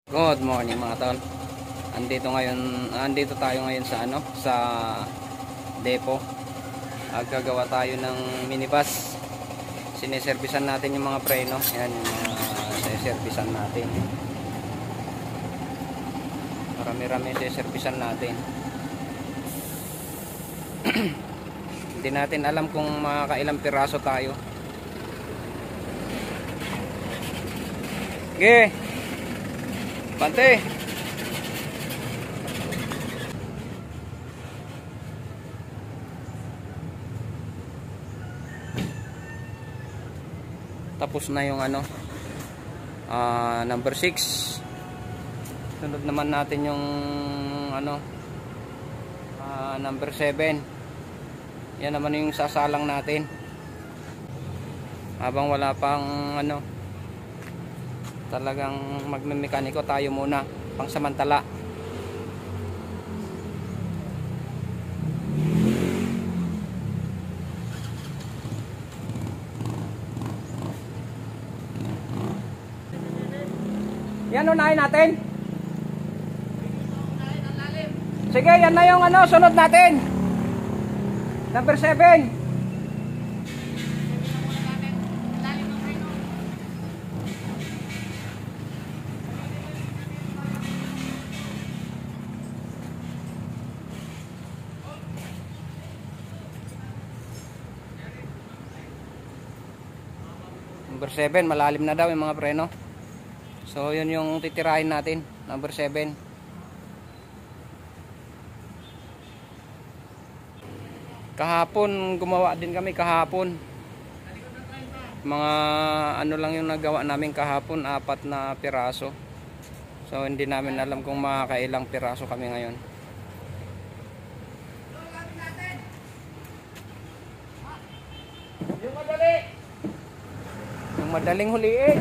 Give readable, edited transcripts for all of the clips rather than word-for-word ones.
Good morning mga tol. Andito tayo ngayon sa sa depo. Gagawa tayo ng minibus. Sineservisan natin yung mga preno. Ayan yung mga sineservisan natin. Marami-rami sineservisan natin. Hindi natin alam kung makakailang piraso tayo. Okay. Bante. Tapos na yung number 6. Sunod naman natin yung number 7. Yan naman yung sasalang natin. Habang wala pang talagang magmemekaniko, tayo muna pangsamantala. Yan unahin natin. Sige, yan na yung sunod natin. Number 7. Number 7, malalim na daw yung mga preno. So yun yung titirahin natin, number 7. Kahapon gumawa din kami kahapon. Mga lang yung nagawa namin kahapon, 4 na piraso. So hindi namin alam kung makakailang piraso kami ngayon. Yung madaling huliin.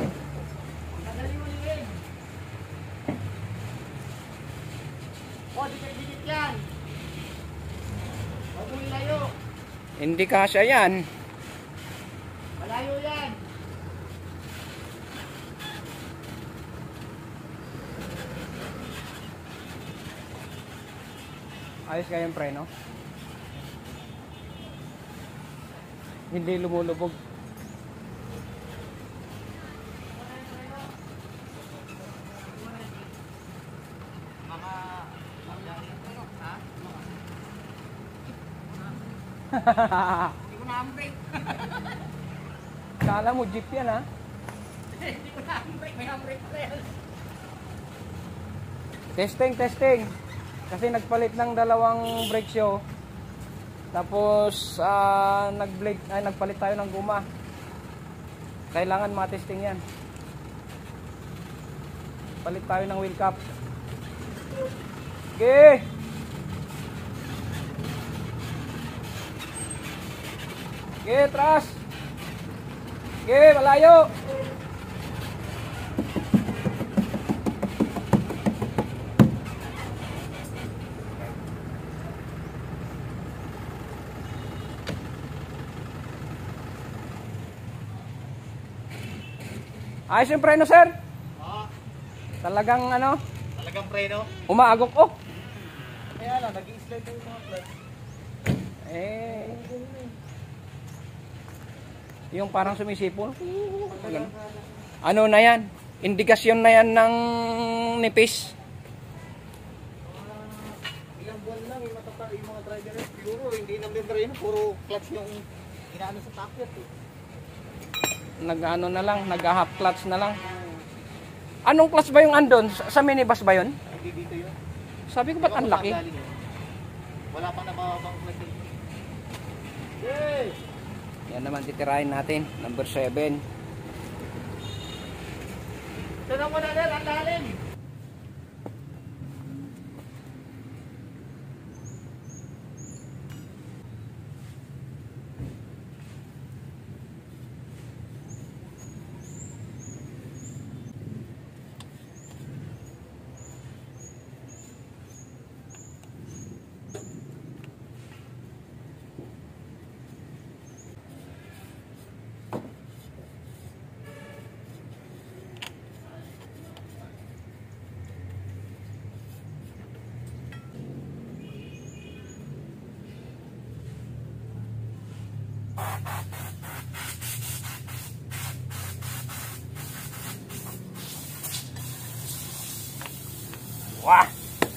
Dikit-dikit yan. Huwag mo ilayo. Hindi kasya yan. Malayo yan. Ayos kayong preno. Hindi lumulubog. Hindi ko na-handbrake. Kala mo jeep yan ha? Hindi ko na-handbrake. May handbrake pa yan. Testing. Kasi nagpalit ng 2 brake show. Tapos nagpalit tayo ng guma. Kailangan matesting yan. Palit tayo ng wheel cap. Okay. Okay, tras. Okay, malayo. Ayos yung preno, sir. Talagang Talagang preno. umaagok. Oh. Kaya lang, nag-i-slide yung mga clutch. Yung parang sumisipol. Ano na yan? Indikasyon na yan ng nipis. Ilang buwan lang, yung mga driver siguro, hindi namin preno, puro clutch yung inaano sa takyat eh. Nag-half clutch na lang. Anong clutch ba yung andon? Sa minibus ba yun? Hindi dito yun. Sabi ko ba't ang laki? Wala pa na mababang clutch eh. Yay! Yan naman titirahin natin, number 7. Tanong mo na din, ang lalim. Wah!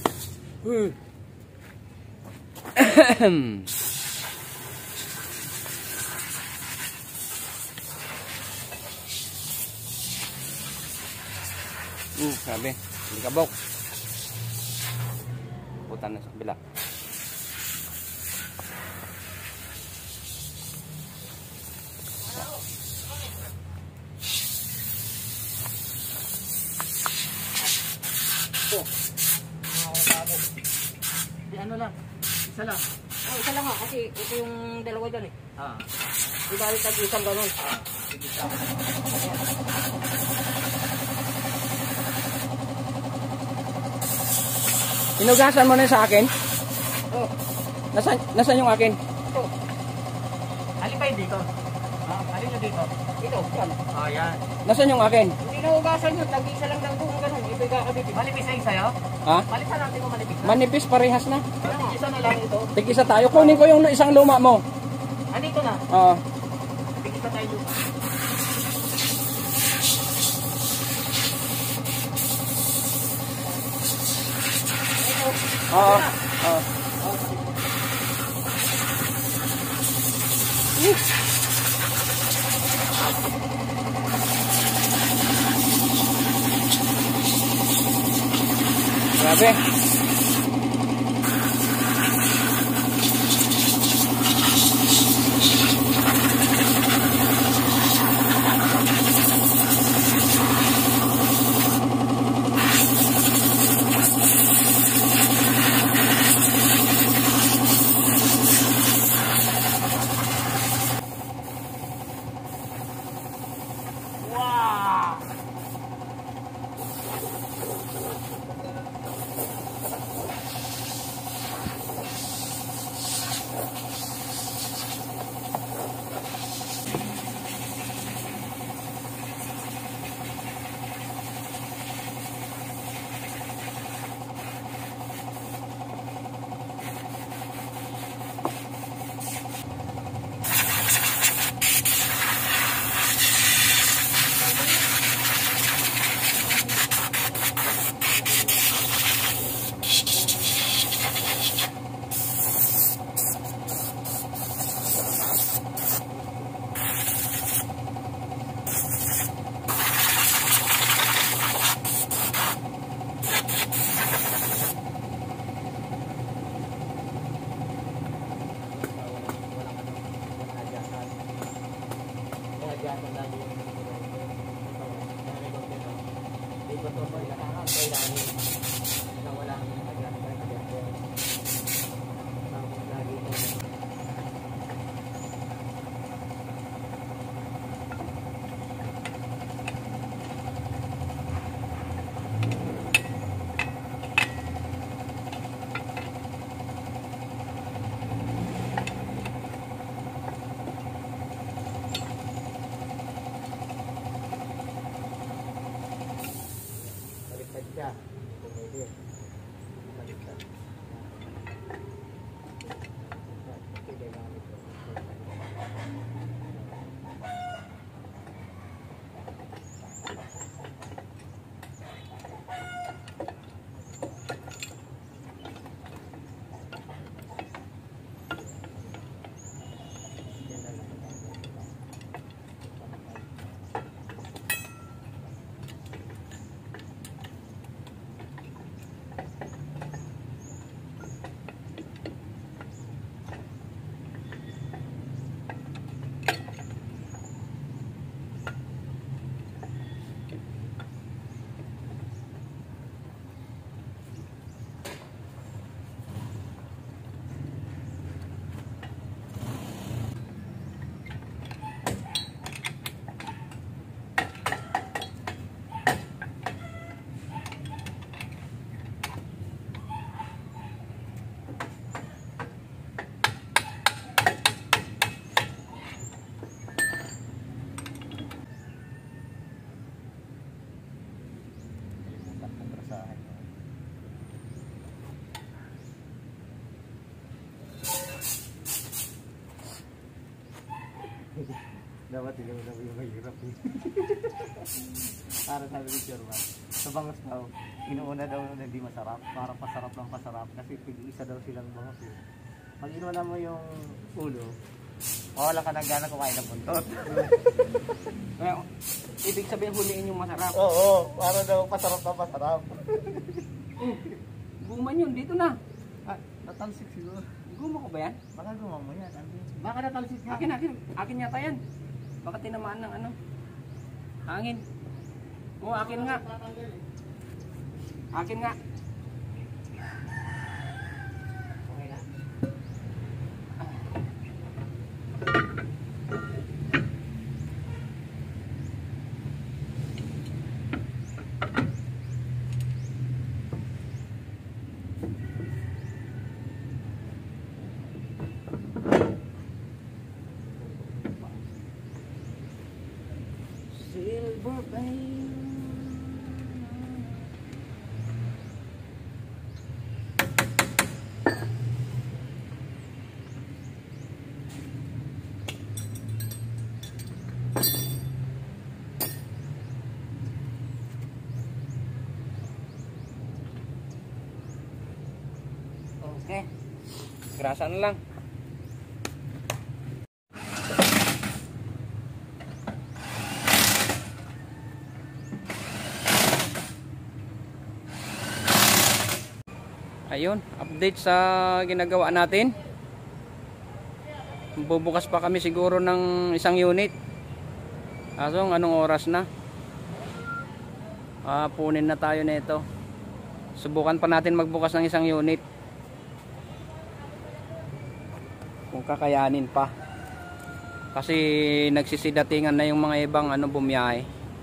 Sabi, hindi kabok. Putan na sa kabila. Di ano lang, isa lang. Oh, isa lang ha, kasi ito yung dalawa dyan eh. Di ba rin tag-isang ganun? Inugasan mo na sa akin? Oh, Nasaan yung akin? ito. Alin ba yung dito? Alin yung dito? Ito, yan. Yan. Nasaan yung akin? Hindi na ugasan yun, tag-isa lang lang kung ganun. Ito yung kakabiti. Malipis na yung sa'yo? Ha? Palitan natin mo malipis na. Manipis parehas na. Isa na lang ito. Tig-isa tayo. Kunin ko yung isang luma mo. Dito na. Oo. Tigisa tayo dito. Oo. Oo. Grabe. Dapat hindi mo na yung mahirap. Para sabi ni Sherman. Sa bangos daw, inuuna daw na hindi masarap. Para pasarap lang pasarap. Kasi tig-isa daw silang bangos eh. Pag inuuna mo yung ulo, wala ka nang gana kumain ng buntot. Kaya, ibig sabihin huliin yung masarap. Oo, para daw pasarap na pasarap. Guman yun, dito na. Ah, natalsik siguro. Guma ko ba yan? Baka gumawa mo yan. Baka natalsik nga. Akin yata yan. Baka tinamaan ng ano. Hangin. Oo, akin nga. Akin nga. Okay na. Silver Bay. Okay. Grasa na lang. Ayun, update sa ginagawa natin. Bubukas pa kami siguro ng isang unit. Kaso anong oras na? Punin na tayo nito. Subukan pa natin magbukas ng isang unit. Kung kakayanin pa. Kasi nagsisidatingan na yung mga ibang bumiyahe.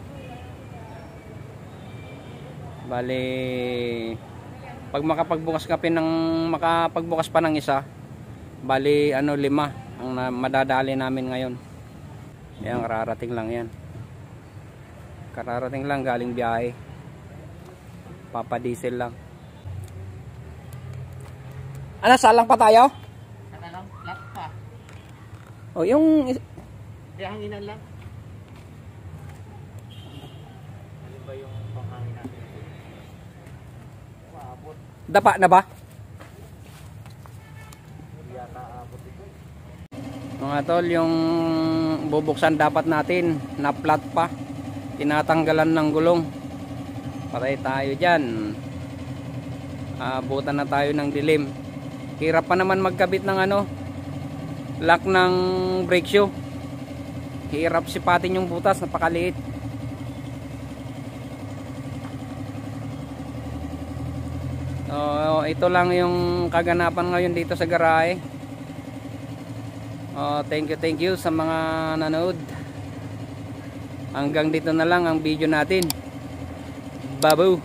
Bale, pag makapagbukas pa ng isa, bali 5 ang madadali namin ngayon. Yan, kararating lang yan. Kararating lang galing biyahe. Papadiesel lang. Ano, salang pa tayo? Saka lang, flat pa. O yung Hanginan lang. Ano ba yung panghangin natin? Maabot. dapa na ba? Hindi yata aabot ito. Mga tol, yung bubuksan dapat natin na flat pa. Tinatanggalan ng gulong. Patay tayo dyan. Abutan na tayo ng dilim. Hirap pa naman magkabit ng lock ng brake shoe. Hirap sipatin yung butas, napakaliit. Ito lang yung kaganapan ngayon dito sa garahe. Thank you sa mga nanood. Hanggang dito na lang ang video natin. Babu.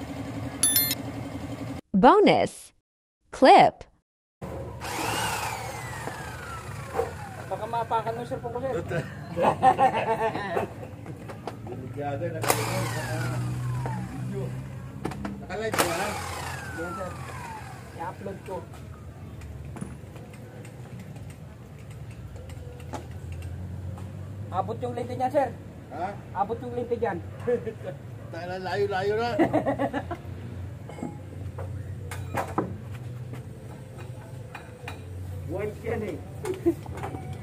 Bonus clip. Baka maapakan mo, sir, po ko, sir. Delikado, nakalive ba? Yan, sir. I-upload ko. Abot yung lente niyan, sir. Ha? Abot yung lente dyan. Layo-layo na. White yan eh.